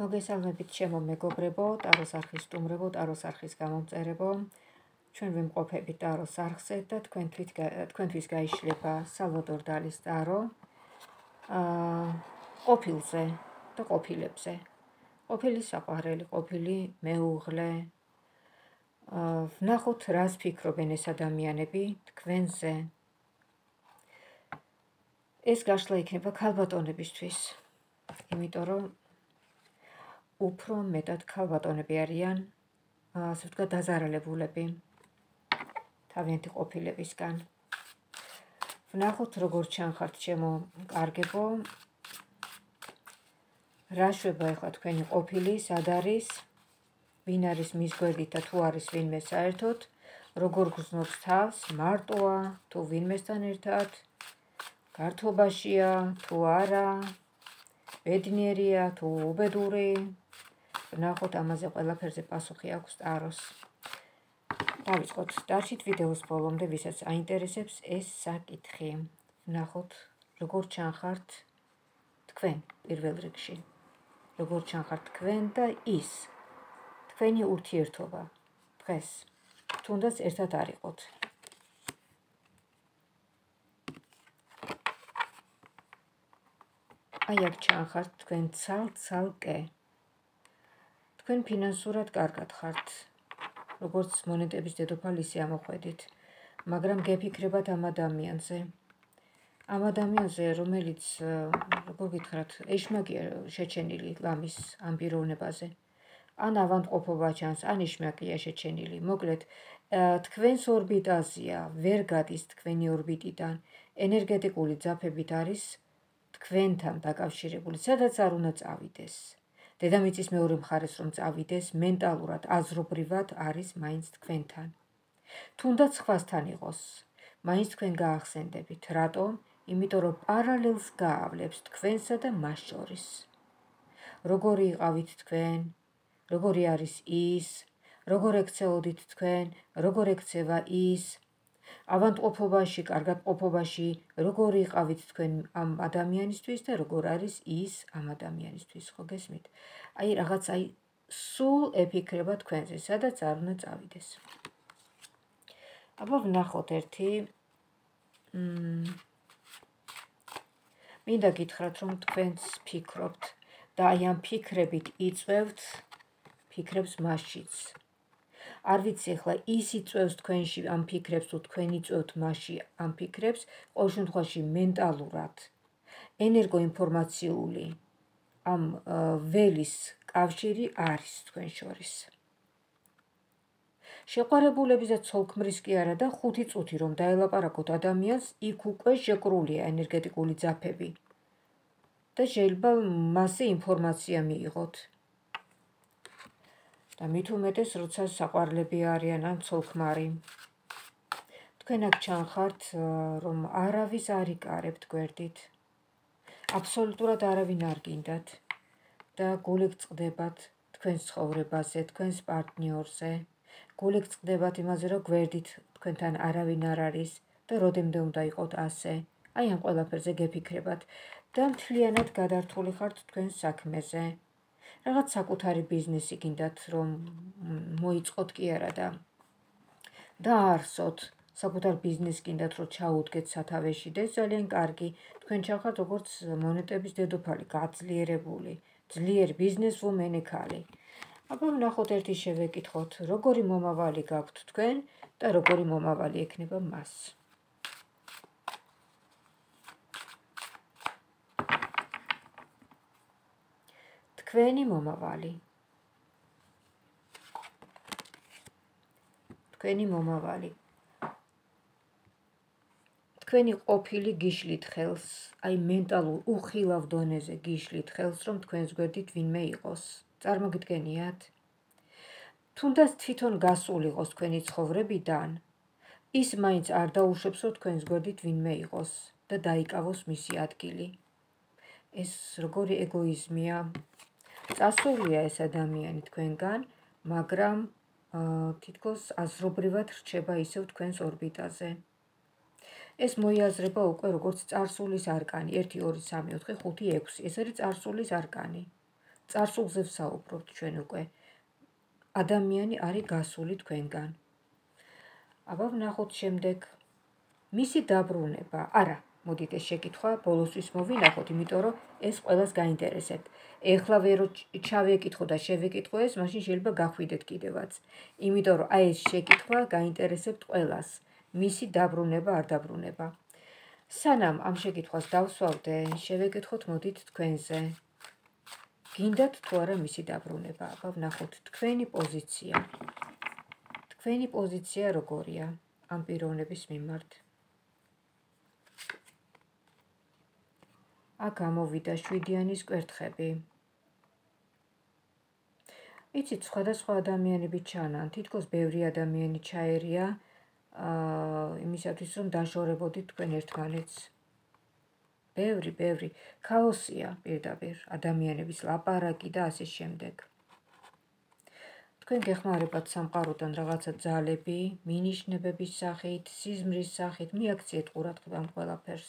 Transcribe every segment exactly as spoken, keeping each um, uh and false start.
მოგესალმებით ჩემო მეგობრებო, ტაროს არხის სტუმრებო, ტაროს არხის გამომწერებო. ჩვენ ვიმყოფებით ტაროს არხზე და თქვენთვის გაიშლება სალვადორ დალის ტარო ყოფილზე და ყოფილებზე. ყოფილი საყვარელი, ყოფილი მეუღლე. ვნახოთ, რას ფიქრობენ ეს ადამიანები თქვენზე. ეს გაშლა იქნება ქალბატონებისთვის, იმიტომ რომ უფრო მეტად ქალბატონები არიან, ასე ვთქვათ, დაზარალებულები თავიანთი ყოფილებისგან. ვნახოთ, როგორ ჩანხართ ჩემო კარგებო, რა შვება ახლა თქვენი ყოფილი, სად არის, ვინ არის მის გვერდით და თუ არის ვინმე საერთოდ, როგორ გრძნობს თავს, მარტოა, თუ ვინმესთან ერთად, გართობაშია, თუ არა, ბედნიერია, თუ უბედური. ვნახოთ, ამაზე ყველაფერზე პასუხი აქვს ტაროს. დავიწყოთ, დარჩით ვიდეოს ბოლომდე, ვისაც აინტერესებს ეს საკითხი. ვნახოთ, როგორ ჩანხართ თქვენ პირველ რიგში. როგორ ჩანხართ თქვენ და ის თქვენი ურთიერთობა დღეს, თუნდაც ერთად არ იყოთ. აი აქ ჩანხართ თქვენ ცალ-ცალკე. თქვენ ფინანსურად კარგად ხართ, როგორც მონეტების დედოფალი ისე ამოხვედით, მაგრამ გეფიქრებათ ამ ადამიანზე. ამ ადამიანზე, რომელიც, როგორ გითხრათ, ეშმაკია შეჩენილი ლამის ამ პიროვნებაზე. ან ავადმყოფობა ჩანს, ან ეშმაკია შეჩენილი. მოკლედ, თქვენს ორბიტაზეა, ვერ გადის თქვენი ორბიტიდან, ენერგეტიკული ძაფებით არის თქვენთან დაკავშირებული, სადაც არ უნდა წავიდეს. დედამიწის მეორე მხარეს რომ წავიდეს, მენტალურად, აზრობრივად არის მაინც თქვენთან. თუნდაც სხვასთან იყოს, მაინც თქვენ გაახსენდებით. რატომ? იმიტომ რომ პარალელს გაავლებს თქვენსა და მას შორის. როგორი იყავით თქვენ, როგორი არის ის, როგორ ექცეოდით თქვენ, როგორ ექცევა ის, ავადმყოფობაში, კარგად ყოფობაში, როგორ იყავით თქვენ ამ ადამიანისთვის და როგორ არის ის ამ ადამიანისთვის, ხო გესმით? აი რაღაც აი სულ ეფიქრება თქვენზე, სადაც არ უნდა წავიდეს. აბა ვნახოთ ერთი მინდა გითხრათ, რომ თქვენს ფიქრობთ და აი ამ ფიქრებით იწვევთ ფიქრებს მასშიც. არ ვიცი ახლა ის იწვევს თქვენში ამ ფიქრებს, თუ თქვენ იწვევთ მასში ამ ფიქრებს, ყოველ შემთხვევაში მენტალურად, ენერგოინფორმაციული ამ ველის კავშირი არის თქვენ შორის. შეყვარებულების და ცოლ-ქმრის კი არა და ხუთი წუთი რომ დაელაპარაკოთ ადამიანს, იქ უკვე შეკრულია ენერგეტიკული ძაფები და შეიძლება მასზე ინფორმაცია მიიღოთ. და მით უმეტეს, როცა საყვარლები არიან ან ცოლ-ქმარი. თქვენ აქ ჩანხართ, რომ არავის არ იკარებთ გვერდით. აბსოლუტურად არავინ არ გინდათ და გულით წყდებათ თქვენს ცხოვრებაზე, თქვენს პარტნიორზე. გულით წყდებათ იმაზე, რომ გვერდით თქვენთან არავინ არ არის და როდემდე უნდა იყოთ ასე. აი ამ ყველაფერზე გეფიქრებათ და მთლიანად გადართული ხართ თქვენს საქმეზე. რაღაც საკუთარი ბიზნესი გინდათ რომ მოიწყოთ კი არა და დაარსოთ, საკუთარ ბიზნესს გინდათ რომ ჩაუდგეთ სათავეში და ეს ძალიან კარგი. თქვენ ჩახართ როგორც მონეტების დედოფალი, გაძლიერებული, ძლიერი ბიზნესვუმენი ქალი. აბა ვნახოთ, ერთი შევეკითხოთ, როგორი მომავალი გაქვთ თქვენ და როგორი მომავალი ექნება მას. თქვენი მომავალი. თქვენი მომავალი. თქვენი ყოფილი გიშლით ხელს, აი მენტალურ უხილავ დონეზე გიშლით ხელს, რომ თქვენს გვერდით ვინმე იყოს. წარმოგიდგენიათ? თუნდაც თვითონ გასულ იყოს თქვენი ცხოვრებიდან, ის მაინც არ დაუშვებს, რომ თქვენს გვერდით ვინმე იყოს და დაიკავოს მისი ადგილი. ეს როგორი ეგოიზმია. წასულია ეს ადამიანი თქვენგან, მაგრამ თითქოს აზრობრივად რჩება ისევ თქვენს ორბიტაზე. ეს მოიაზრება უკვე როგორც წარსულის არკანი, ერთი, ორი, სამი, ოთხი, ხუთი, ექვსი. ეს არის წარსულის არკანი. წარსულზე ვსაუბრობთ ჩვენ უკვე. ადამიანი არის გასული თქვენგან. აბა ვნახოთ შემდეგ მისი დაბრუნება. არა, მოდით ეს შეკითხვა ბოლოსთვის მოვინახოთ, იმიტომ რომ ეს ყველას გაინტერესებთ. ეხლავე რო ჩავეკითხო და შევეკითხო ეს, მაშინ შეიძლება გახვიდეთ კიდევაც. იმიტომ რომ აი ეს შეკითხვა გაინტერესებთ ყველას. მისი დაბრუნება არ დაბრუნება. სანამ ამ შეკითხვას დავსვავდე, შევეკითხოთ მოდით თქვენზე. გინდათ თუ არა მისი დაბრუნება? აბა ვნახოთ თქვენი პოზიცია. თქვენი პოზიცია როგორია ამ პიროვნების მიმართ? აქ ამოვიდა შვიდიანის კვერთხები. იცით, სხვადასხვა ადამიანები ჩანან, თითქოს ბევრი ადამიანი ჩაერია იმისათვის, რომ დაშორებოდით თქვენ ერთმანეთს. ბევრი, ბევრი, ქაოსია პირდაპირ, ადამიანების ლაპარაკი და ასე შემდეგ. თქვენ გეხმარებათ სამყაროდან რაღაცა ძალები, მინიშნებების სახით, სიზმრის სახით, მიაქციეთ ყურადღება ამ ყველაფერს.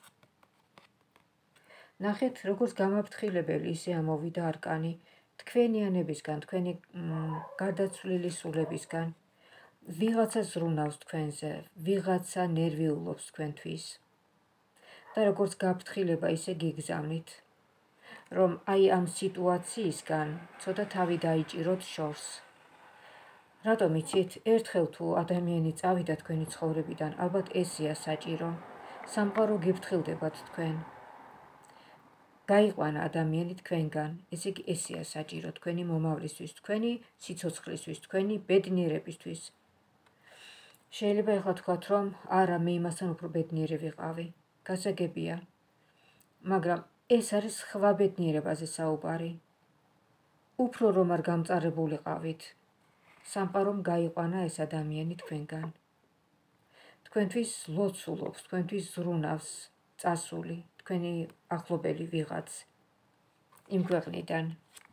ნახეთ, როგორც გამაფრთხილებელი ისე ამოვიდა არკანი თქვენიანებისგან, თქვენი გარდაცვლილი სულებისგან. ვიღაცა ზრუნავს თქვენზე, ვიღაცა ნერვიულობს თქვენთვის. და როგორც გაფრთხილება ისე გიგზავნით, რომ აი ამ სიტუაციისგან ცოტა თავი დაიჭიროთ შორს. რატომ იცით, ერთხელ თუ ადამიანი წავიდა თქვენი ცხოვრებიდან, ალბათ ესეა საჭირო. სამყარო გიფრთხილდებათ თქვენ. გაიყვანა ადამიანი თქვენგან, ესე იგი ესეა საჭირო თქვენი მომავლისთვის, თქვენი სიცოცხლისთვის, თქვენი ბედნიერებისთვის. შეიძლება ეხლა თქვათ, რომ არა, მე იმასთან უფრო ბედნიერი ვიყავი. გასაგებია, მაგრამ ეს არის სხვა ბედნიერებაზე საუბარი. უფრო რომ არ გამწარებულიყავით, სამყარომ გაიყვანა ეს ადამიანი თქვენგან. თქვენთვის ლოცულობს, თქვენთვის ზრუნავს წასული, თქვენი ახლობელი ვიღაც იმ ქვეყნიდან.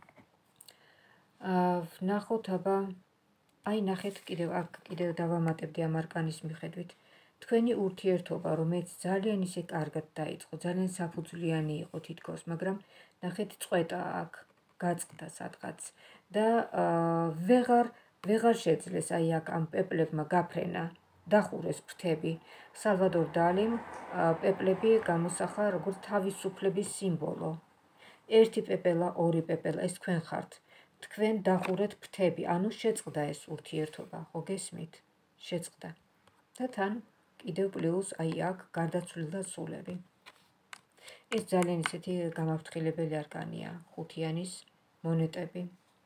ვნახოთ, აბა, აი ნახეთ, კიდევ აქ კიდევ დავამატებდი ამ არკანის მიხედვით. თქვენი ურთიერთობა, რომელიც ძალიან ისე კარგად დაიწყო, ძალიან საფუძვლიანი იყო თითქოს, მაგრამ ნახეთ, წყვეტა აქ გაწყდა სადღაც და ვეღარ ვეღარ შეძლეს აი აქ ამ პეპლებმა გაფრენა, დახურეს ფრთები. სალვადორ დალიმ პეპლები გამოსახა როგორც თავისუფლების სიმბოლო. ერთი პეპელა, ორი პეპელა, ეს თქვენ ხართ. თქვენ დახურეთ ფრთები, ანუ შეწყდა ეს ურთიერთობა, ხო გესმით? შეწყდა. და თან კიდევ პლუს აი აქ გარდაცვლილთა სულები. ეს ძალიან ისეთი გამაფრთხილებელი არკანია, ხუთიანის მონეტები.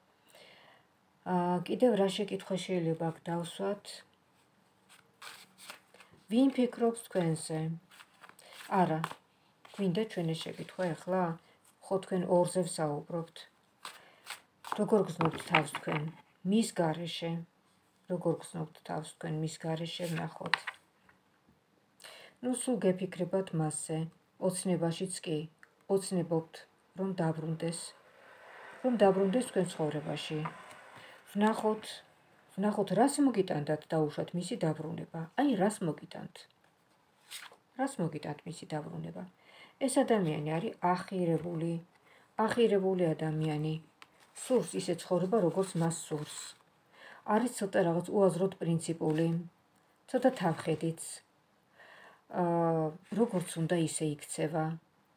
კიდევ რა შეკითხვა შეიძლება აქ დავსვათ? ვინ ფიქრობს თქვენზე? არა, გვინდა ჩვენ ეს შეკითხვა ახლა? ხო თქვენ ორზე ვსაუბრობთ. როგორ გრძნობთ თავს თქვენ მის გარეშე? როგორ გრძნობთ თავს თქვენ მის გარეშე? ვნახოთ. ნუ სულ გეფიქრებათ მასზე, ოცნებაშიც კი, ოცნებობთ, რომ დაბრუნდეს, რომ დაბრუნდეს თქვენ ცხოვრებაში. ვნახოთ, ვნახოთ, რას მოგიტანდათ დაუშვათ მისი დაბრუნება? აი, რას მოგიტანთ? რას მოგიტანთ მისი დაბრუნება? ეს ადამიანი არის ახირებული, ახირებული ადამიანი. სურს ისე ცხოვრება, როგორც მას სურს. არის ცოტა რაღაც უაზროდ პრინციპული, ცოტა თავხედიც. როგორც უნდა ისე იქცევა.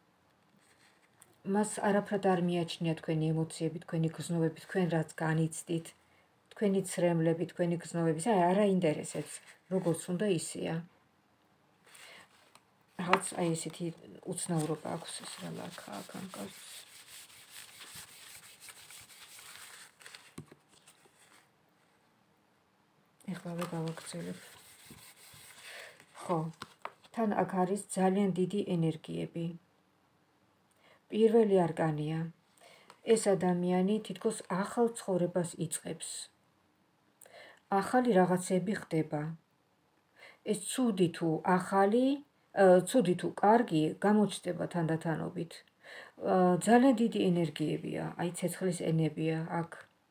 მას არაფრად არ მიაჩნია თქვენი ემოციები, თქვენი გრძნობები, თქვენ რაც განიცდით, თქვენი ცრემლები, თქვენი გრძნობები, აი არ აინტერესებს, როგორც უნდა ისეა. რაღაც აი ესეთი უცნაურობა აქვს ეს რა ლაქა აქ ამ კაცს. ეხლავე გავაქცელებ. ხო, თან აქ არის ძალიან დიდი ენერგიები. პირველი არკანია. ეს ადამიანი თითქოს ახალ ცხოვრებას იწყებს. ახალი რაღაცები ხდება. ეს ცუდი თუ ახალი, ცუდი თუ კარგი გამოჩნდება თანდათანობით. ძალიან დიდი ენერგიებია, აი ცეცხლის ენებია აქ.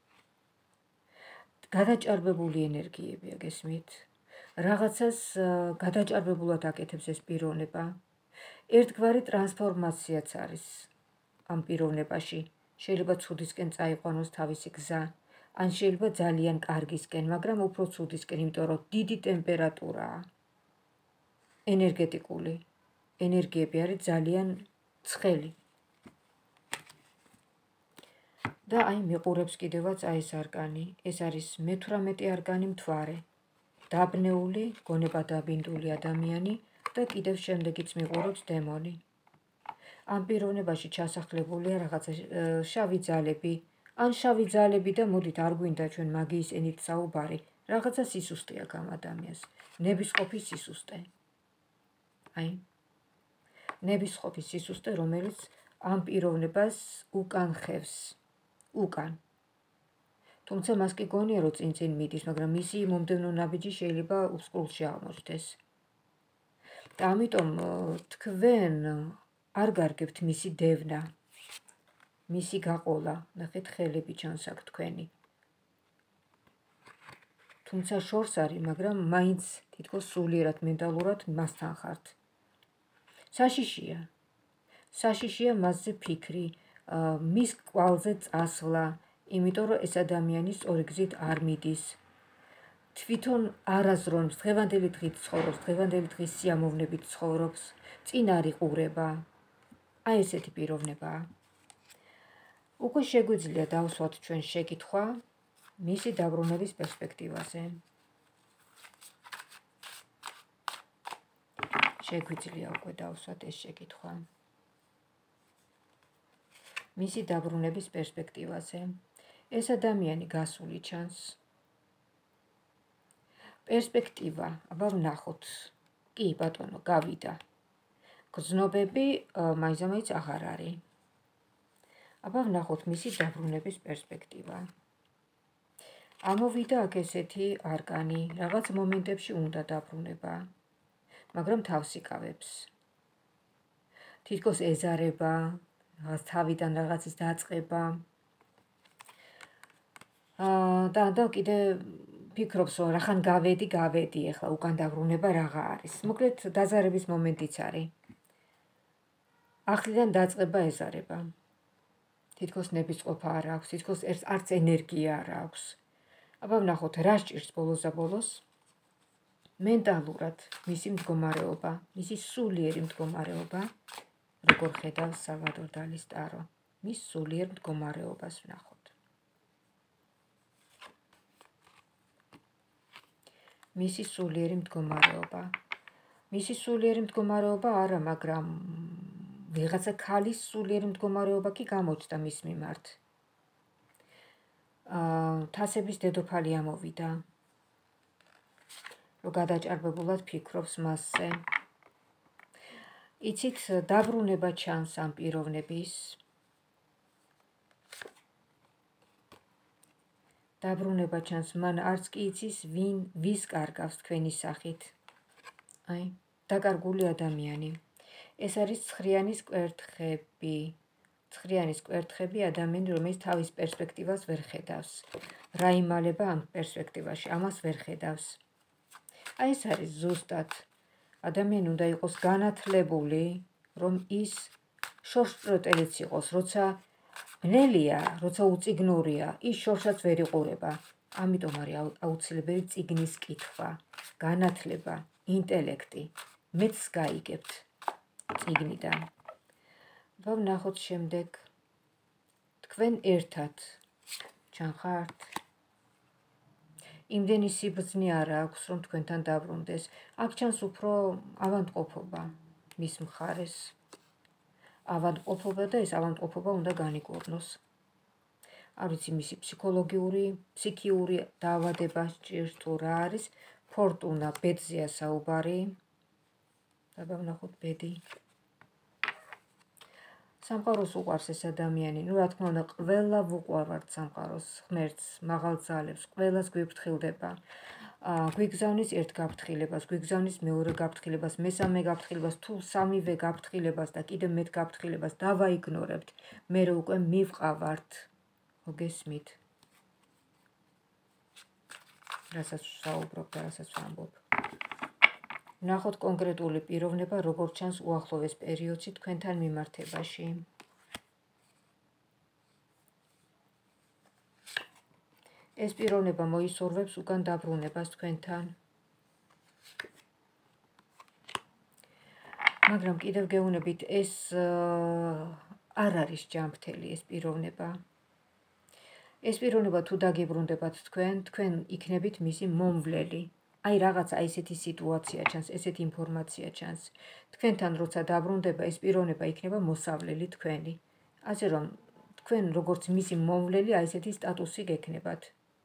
გადაჭარბებული ენერგიებია, გესმით? რაღაცას გადაჭარბებულად აკეთებს ეს პიროვნება. ერთგვარი ტრანსფორმაციაც არის ამ პიროვნებაში. შეიძლება ცუდისკენ წაიყვანოს თავისი გზა, ან შეიძლება ძალიან კარგისკენ, მაგრამ უფრო ცუდისკენ, იმიტომ რომ დიდი ტემპერატურაა. ენერგეტიკული ენერგიები არის ძალიან ცხელი. და აი მიყურებს კიდევაც აი ეს არკანი. ეს არის მეთვრამეტე არკანი მთვარე. დაბნეული, გონებადაბინდული ადამიანი და კიდევ შემდეგიც მიყურებს დემონი. ამ პიროვნებაში ჩასახლებულია რაღაცა შავი ძალები, ან შავი ძალები და მოდით არ გვინდა ჩვენ მაგიის ენით საუბარი, რაღაცა სისუსტე აქვს ამ ადამიანს, ნებისყოფის სისუსტე. აი, ნებისყოფის სისუსტე, რომელიც ამ პიროვნებას უკან ხევს, უკან. თუმცა მას კი გონია, რომ წინ-წინ მიდის, მაგრამ მისი მომდევნო ნაბიჯი შეიძლება უსკულში აღმოჩნდეს. და ამიტომ თქვენ არ გარგებთ მისი დევნა, მისი გაყოლა, ნახეთ ხელები ჩანს აქ თქვენი. თუმცა შორს არის, მაგრამ მაინც თითქოს სულიერად მენტალურად მასთან ხართ. საშიშია. საშიშია მასზე ფიქრი, მის კვალზე წასვლა, იმიტომ რომ ეს ადამიანი სწორი გზით არ მიდის. თვითონ არაზრონს, დღევანდელი დღით ცხოვრობს, დღევანდელი დღის სიამოვნებით ცხოვრობს, წინ არ იყურება. აი ესეთი პიროვნებაა. უკვე შეგვიძლია დავსვათ ჩვენ შეკითხვა მისი დაბრუნების პერსპექტივაზე. შეგვიძლია უკვე დავსვათ ეს შეკითხვა. მისი დაბრუნების პერსპექტივაზე. ეს ადამიანი გასული ჩანს. პერსპექტივა, აბა ვნახოთ. კი, ბატონო, გავიდა. გრძნობები მაინც-მაინც აღარ არის. აბა ვნახოთ მისი დაბრუნების პერსპექტივა. ამოვიდა აქ ესეთი არკანი, რაღაც მომენტებში უნდა დაბრუნება, მაგრამ თავს იკავებს. თითქოს ეზარება, თავიდან რაღაცის დაწყება. და და კიდე ფიქრობს, რომ რახან გავედი, გავედი, ეხლა უკან დაბრუნება რაღაცა არის. მოკლედ დაზარების მომენტიც არის. ახლიდან დაწყება ეზარება. თითქოს ნებისყოფა არ აქვს, თითქოს არც ენერგია არ აქვს. აბა ვნახოთ, რა სჭირს ბოლოს და ბოლოს? მენტალურად მისი მდგომარეობა, მისი სულიერი მდგომარეობა, როგორ ხედავს სალვადორ დალის ტარო, მის სულიერ მდგომარეობას ვნახოთ. მისი სულიერი მდგომარეობა. მისი სულიერი მდგომარეობა არა, მაგრამ ვიღაცა ქალის სულიერი მდგომარეობა კი გამოჩნდა მის მიმართ. თასების დედოფალი ამოვიდა, რომ გადაჭარბებულად ფიქრობს მასზე. იცით, დაბრუნება ჩანს ამ პიროვნების. დაბრუნება ჩანს, მან არც კი იცის, ვინ ვის კარგავს თქვენი სახით. აი, დაკარგული ადამიანი. ეს არის ცხრიანის კვერთხები. ცხრიანის კვერთხები ადამიანი, რომელიც თავის პერსპექტივას ვერ ხედავს. რა იმალება ამ პერსპექტივაში, ამას ვერ ხედავს. აი ეს არის ზუსტად. ადამიანი უნდა იყოს განათლებული, რომ ის შორსწროთელიც იყოს, როცა ბნელია, როცა უწიგნურია, ის შორსაც ვერ იყურება. ამიტომ არის აუცილებელი წიგნის კითხვა, განათლება, ინტელექტი. მეც გაიგებთ წიგნიდან. და ვნახოთ შემდეგ. თქვენ ერთად ჩანხართ? იმდენი სიბრძნე არ აქვს, რომ თქვენთან დაბრუნდეს. აქ ჩანს უფრო ავადმყოფობა მის მხარეს. ავადმყოფობა და ეს ავადმყოფობა უნდა განიკურნოს. არ ვიცი, მისი ფსიქოლოგიური, ფსიქიური დაავადება სჭირს თუ რა არის. ფორტუნა, ბედზეა საუბარი. და ვნახოთ ბედი. სამყაროს უყვარს ეს ადამიანი. ნუ რა თქმა უნდა, ყველა ვუყვართ სამყაროს, ღმერთს, მაღალ ძალებს, ყველას გვიფრთხილდება. გვიგზავნის ერთ გაფრთხილებას, გვიგზავნის მეორე გაფრთხილებას, მესამე გაფრთხილებას, თუ სამივე გაფრთხილებას და კიდევ მეტ გაფრთხილებას დავაიგნორებთ, მერე უკვე მივყავართ. მოგესმით? რასაც ვსაუბრობ და რასაც ვამბობ. ვნახოთ კონკრეტული პიროვნება, როგორ ჩანს უახლოეს პერიოდში თქვენთან მიმართებაში. ეს პიროვნება მოისურვებს უკან დაბრუნებას თქვენთან. მაგრამ კიდევ გეუბნებით, ეს არ არის ჯანმრთელი ეს პიროვნება. ეს პიროვნება თუ დაგიბრუნდებათ თქვენ, თქვენ იქნებით მისი მომვლელი. აი რაღაცა ესეთი სიტუაცია ჩანს, ესეთი ინფორმაცია ჩანს. თქვენთან როცა დაბრუნდება, ეს პიროვნება იქნება მოსავლელი თქვენი. ასე რომ თქვენ როგორც მისი მომვლელი, აი ესეთი სტატუსი გექნებათ.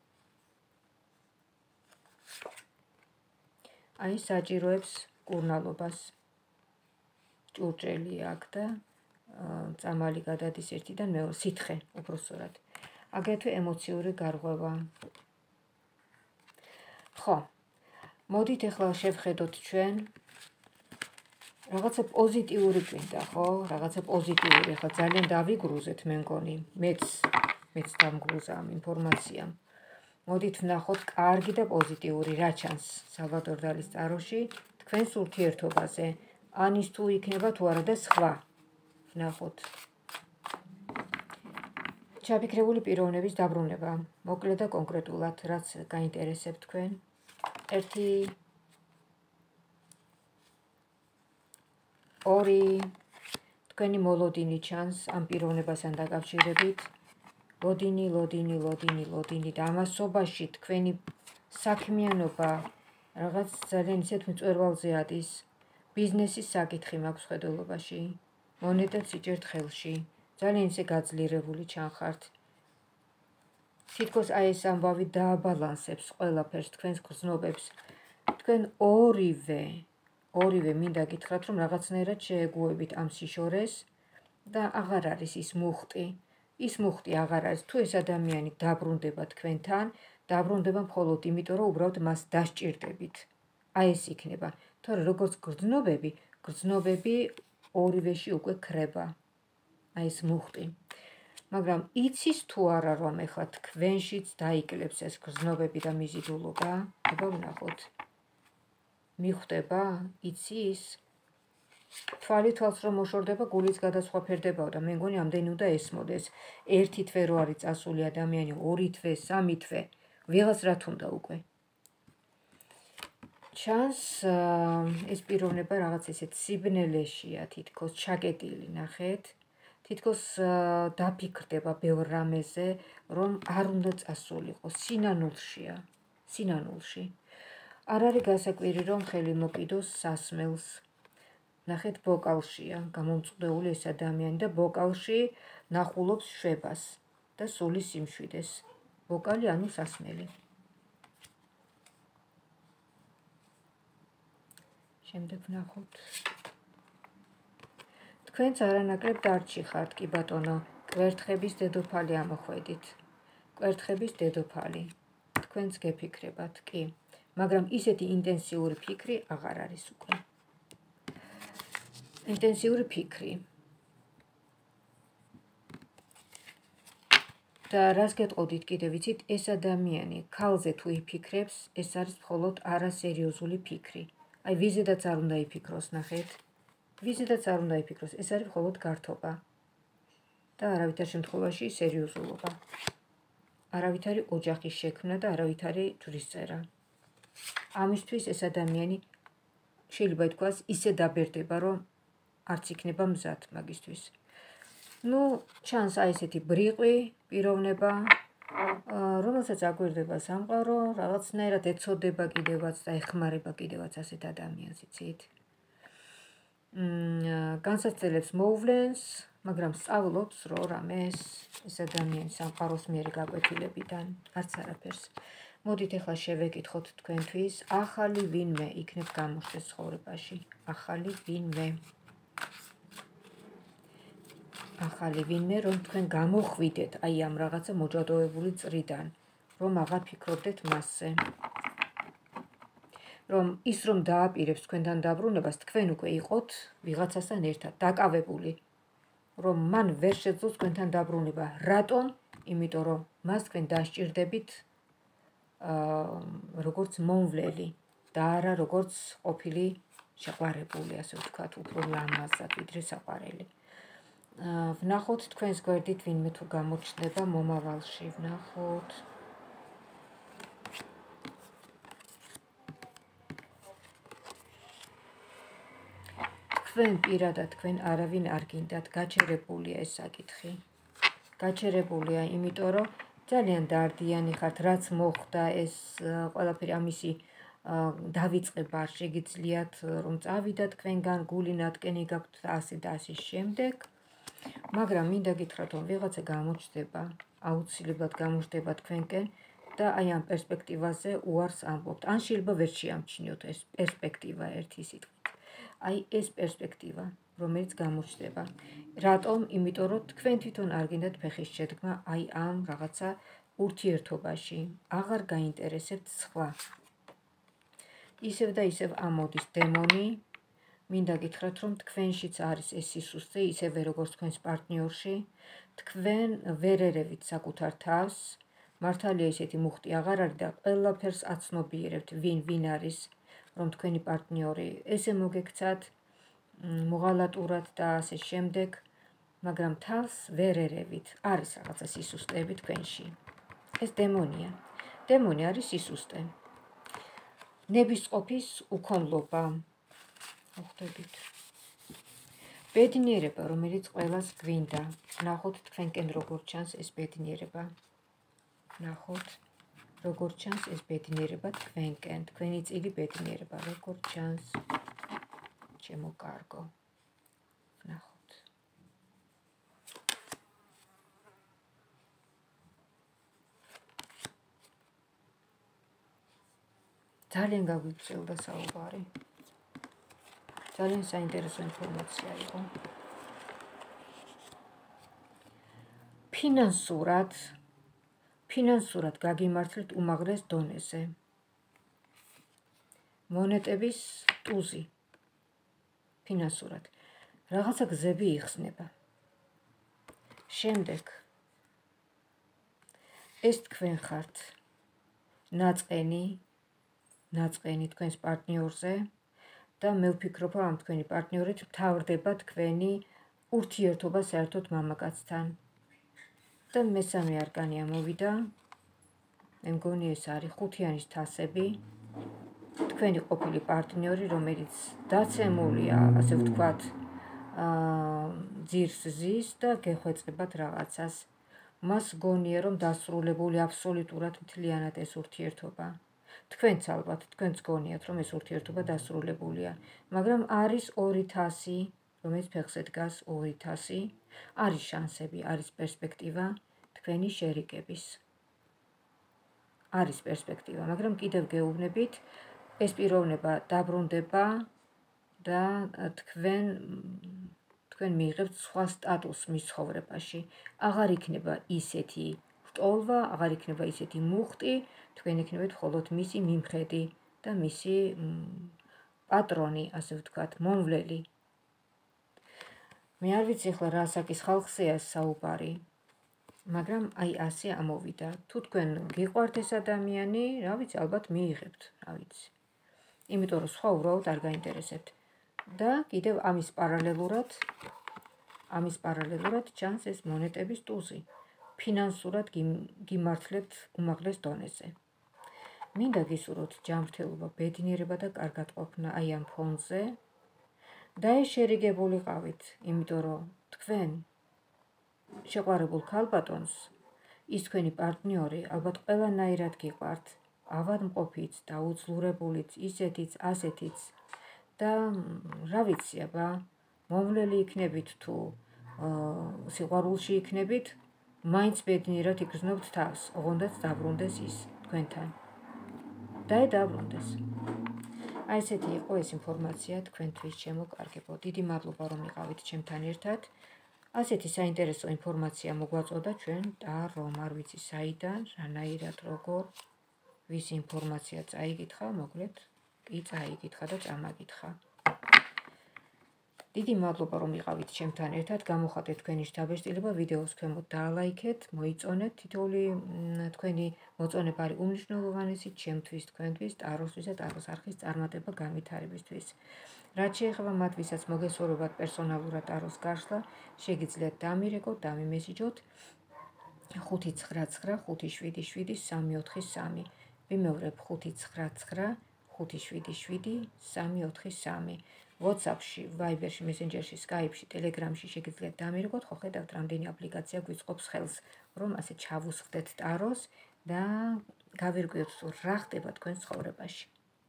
აი საჭიროებს კურნალობას. ჭურჭელი აქ და წამალი გადადის ერთიდან მეორე, სითხე უბრალოდ. აგრეთვე ემოციური გარღვევა. ხო. მოდით ახლა შევხედოთ ჩვენ რაღაცა პოზიტიური გვინდა, ხო? რაღაცა პოზიტიური, ახლა ძალიან დავიგრუზეთ მე მგონი. მეც მეც დამგრუზა ამ ინფორმაციამ. მოდით ვნახოთ კარგი და პოზიტიური რა ჩანს სალვადორ დალის წაროში თქვენს ურთიერთობაზე. ან ის თუ იქნება თუ არა და სხვა. ვნახოთ. ჩაფიქრებული პიროვნების დაბრუნება. მოკლედ და კონკრეტულად, რაც გაინტერესებთ თქვენ. ერთი ორი თქვენი მოლოდინი ჩანს ამ პიროვნებასთან დაკავშირებით. ლოდინი, ლოდინი, ლოდინი, ლოდინი და ამასობაში თქვენი საქმიანობა რაღაც ძალიან ისეთ მწვერვალზე ადის. ბიზნესის საკითხი მაქვს ხედულობაში. მონეტებს იჭერთ ხელში. ძალიან ისე გაძლიერებული ჩანხართ. თითქოს აი ეს ამბავი დააბალანსებს ყველაფერს თქვენს გრძნობებს. თქვენ ორივე ორივე მინდა გითხრათ, რომ რაღაცნაირად შეეგუებით ამ სიშორეს და აღარ არის ის მუხტი. ის მუხტი აღარ არის. თუ ეს ადამიანი დაბრუნდება თქვენთან, დაბრუნდება მხოლოდ იმიტომ, რომ უბრალოდ მას დასჭირდებით. აი ეს იქნება. თორე როგორც გრძნობები, გრძნობები ორივეში უკვე ქრება. აი ეს მუხტი. მაგრამ იცის თუ არა, რომ ეხლა თქვენშიც დაიკლებს ეს გრძნობები და მიზიდულობა? აბა ვნახოთ. მიხვდება? იცის? თვალი თვალს რომ მოშორდება, გულიც გადასხვაფერდებაო და მე მგონი ამდენი უნდა ესმოდეს. ერთი თვე რო არის წასული ადამიანი, ორი თვე, სამი თვე, ვიღაც რა თუნდა უკვე. ჩანს ეს პიროვნება რაღაც ესეთ სიბნელეშია, თითქოს ჩაკეტილი ნახეთ. თითქოს დაფიქრდება ბევრ რამეზე, რომ არ უნდა წასულიყო, სინანულშია, სინანულში. არ არის გასაკვირი, რომ ხელი მოკიდოს სასმელს. ნახეთ, ბოკალშია გამომწყვდეული ეს ადამიანი და ბოკალში ნახულობს შვებას და სული სიმშვიდეს. ბოკალი ანუ სასმელი. შემდეგ ვნახოთ. თქვენც არანაკლებ დარჩი ხართ, კი ბატონო, კვერთხების დედოფალი ამოხვედით. კვერთხების დედოფალი. თქვენც გეფიქრებათ, კი. მაგრამ ისეთი ინტენსიური ფიქრი აღარ არის უკვე. ინტენსიური ფიქრი. და რას გეტყოდით კიდე ვიცით, ეს ადამიანი ქალზე თუ იფიქრებს, ეს არის მხოლოდ არასერიოზული ფიქრი. აი ვიზედაც არ უნდა იფიქროს, ნახეთ. ვიზედაც არ უნდა იფიქროს, ეს არის მხოლოდ გართობა. და არავითარ შემთხვევაში სერიოზულობა. არავითარი ოჯახის შექმნა და არავითარი ჯვრისწერა. ამისთვის ეს ადამიანი შეიძლება ითქვას ისე დაბერდება, რომ არც იქნება მზად მაგისთვის. ნუ ჩანს აი ესეთი ბრიყვი პიროვნება, რომელსაც აგვირდება სამყარო, რაღაცნაირად ეცოდება კიდევაც და ეხმარება კიდევაც ასეთ ადამიანს, იცით? განსაცდელებს მოუვლენს, მაგრამ სწავლობს რო რამეს ეს ადამიანი სამყაროს მიერ გაკვეთილებიდან, არც არაფერს. მოდით ახლა შევეკითხოთ თქვენთვის, ახალი ვინმე იქნებ გამოჩნდეს ცხოვრებაში, ახალი ვინმე. ახალი ვინმე, რომ თქვენ გამოხვიდეთ აი ამ რაღაცა მოჯადოებული წრიდან, რომ აღარ ფიქრობდეთ მასზე. რომ ის რომ დააპირებს თქვენთან დაბრუნებას, თქვენ უკვე იყოთ ვიღაცასთან ერთად დაკავებული, რომ მან ვერ შეძლოს თქვენთან დაბრუნება. რატომ? იმიტომ რომ მას თქვენ დასჭირდებით როგორც მომვლელი და არა როგორც ყოფილი შეყვარებული, ასე ვთქვათ, უფრო ლამაზად ვიდრე საყვარელი. ვნახოთ თქვენს გვერდით ვინმე თუ გამოჩნდება მომავალში, ვნახოთ. თქვენ პირადად თქვენ არავინ არ გინდათ, გაჩერებულია ეს საკითხი. გაჩერებულია, იმიტომ რომ ძალიან დარდიანი ხართ, რაც მოხდა ეს ყველაფერი ამისი დავიწყება არ შეგიძლიათ, რომ წავიდა თქვენგან, გული ნატკენი გაქვთ და ასე და ასე შემდეგ. მაგრამ მინდა გითხრათ, რომ ვიღაცა გამოჩნდება, აუცილებლად გამოჩნდება თქვენკენ და აი ამ პერსპექტივაზე უარს ამბობთ. ან შეიძლება ვერ შეამჩნიოთ ეს პერსპექტივა ერთი სიტყვით. აი ეს პერსპექტივა, რომელიც გამოჩნდება. რატომ? იმიტომ რომ თქვენ თვითონ არ გინდათ ფეხის შედგმა აი ამ რაღაცა ურთიერთობაში. აღარ გაინტერესებთ სხვა. ისევ და ისევ ამოდის დემონი. მინდა გითხრათ, რომ თქვენშიც არის ეს სისუსტე, ისევე როგორც თქვენს პარტნიორში. თქვენ ვერ ერევით საკუთარ თავს. მართალია ისეთი მუხტი აღარ არის და ყველაფერს აცნობიერებთ, ვინ ვინ არის, რომ თქვენი პარტნიორი ესე მოგექცათ, მოღალატურად და ასე შემდეგ, მაგრამ თავს ვერ ერევით. არის რაღაცა სისუსტეები თქვენში. ეს დემონია. დემონი არის სისუსტე. ნებისყოფის უქონლობა. ხვდებით. ბედნიერება, რომელიც ყველას გვინდა. ნახოთ თქვენკენ როგორ ჩანს ეს ბედნიერება. ნახოთ როგორ ჩანს ეს ბედნიერება თქვენკენ, თქვენი წილი ბედნიერება როგორ ჩანს. ჩემო კარგო. ნახოთ. ძალიან გაგვიწევდა საუბარი. ძალიან საინტერესო ინფორმაცია იყო. ფინანსურად ფინანსურად გაგიმართლეთ უმაღლეს დონეზე. მონეტების ტუზი. ფინანსურად. რაღაცა გზები იხსნება. შემდეგ ეს თქვენ ხართ ნაწყენი, ნაწყენი თქვენს პარტნიორზე და მე ვფიქრობ, რომ ამ თქვენი პარტნიორით მთავრდება თქვენი ურთიერთობა საერთოდ მამაკაცთან. და მესამე არკანი ამოვიდა. მე მგონი ეს არის ხუთიანის თასები. თქვენი ყოფილი პარტნიორი, რომელიც დაცემულია, ასე ვთქვათ, ძირს ზის და გეხვეწებათ რაღაცას. მას გონია, რომ დასრულებული აბსოლუტურად მთლიანად ეს ურთიერთობა. თქვენც ალბათ, თქვენც გონიათ, რომ ეს ურთიერთობა დასრულებულია, მაგრამ არის ორი თასი, რომელიც ფეხზე დგას ორი თასი, არის შანსები, არის პერსპექტივა თქვენი შერიკების. არის პერსპექტივა, მაგრამ კიდევ გეუბნებით, ეს პიროვნება დაბრუნდება და თქვენ თქვენ მიიღებთ სხვა სტატუსს მის ცხოვრებაში. აღარ იქნება ისეთი რტოლვა, აღარ იქნება ისეთი მუხტი, თქვენ იქნებით მხოლოდ მისი მიმხედი და მისი პატრონი, ასე ვთქვათ, მომვლელი. მე არ ვიცი ახლა რა საკის ხალხზეა საუბარი, მაგრამ აი ასე ამოვიდა. თუ თქვენ გიყვართ ეს ადამიანი, რა ვიცი, ალბათ მიიღებთ, რა ვიცი. იმიტომ რომ სხვა უბრალოდ არ გაინტერესებთ. და კიდევ ამის პარალელურად, ამის პარალელურად ჩანს ეს მონეტების ტუზი. ფინანსურად გიმართლებთ უმაღლეს დონეზე. მინდა გისურვოთ ჯანმრთელობა, ბედნიერება და კარგად ყოფნა აი ამ ფონზე. და ეს შერიგებულიყავით, იმიტომ რომ თქვენ შეყვარებულ ქალბატონს ის თქვენი პარტნიორი ალბათ ყველანაირად გიყვართ, ავადმყოფიც, დაუძლურებულიც, ისეთიც, ასეთიც და რა ვიცი, აბა, მომვლელი იქნებით თუ სიყვარულში იქნებით, მაინც ბედნიერად იგრძნობთ თავს, ოღონდაც დაბრუნდეს ის თქვენთან. და დაბრუნდეს. აი ესეთი იყო ეს ინფორმაცია თქვენთვის, ჩემო კარგებო. დიდი მადლობა, რომ იყავით ჩემთან ერთად. ასეთი საინტერესო ინფორმაცია მოგვაწოდა ჩვენ და რომ არ ვიცი საიდან, რანაირად, როგორ, ვის ინფორმაცია წაიკითხა, მოკლედ კი წაიკითხა და წამაკითხა. დიდი მადლობა, რომ იყავით ჩემთან ერთად. გამოხატეთ თქვენი შთაბეჭდილება, ვიდეოს ქვემოთ დაალაიქეთ, მოიწონეთ. თითოეული თქვენი მოწონება არის უმნიშვნელოვანესი ჩემთვის, თქვენთვის, ტაროსთვის და ტაროს არხის წარმატება განვითარებისთვის. რაც შეეხება მათ, ვისაც მოგესურვებათ პერსონალურად ტაროს გაშლა, შეგიძლიათ დამირეკოთ, დამიმესიჯოთ ხუთი ცხრა ცხრა ხუთი შვიდი შვიდი სამი ოთხი სამი. ვიმეორებ ხუთი ცხრა ცხრა ხუთი შვიდი შვიდი სამი ოთხი სამი. WhatsApp-ში, Viber-ში, Messenger-ში, Skype-ში, Telegram-ში შეგიძლიათ დამირეკოთ, ხო ხედავთ, რამდენი აპლიკაცია გვიწყობს ხელს, რომ ასე ჩავუსხდეთ ტაროს და გავირკვიოთ, რა ხდება თქვენს ცხოვრებაში.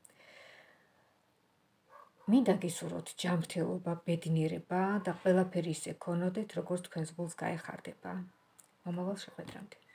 მინდა გისურვოთ ჯანმრთელობა, ბედნიერება და ყველაფერი ისე გქონოდეთ, როგორც თქვენს გულს გაეხარდება. მომავალ შეხვედრამდე.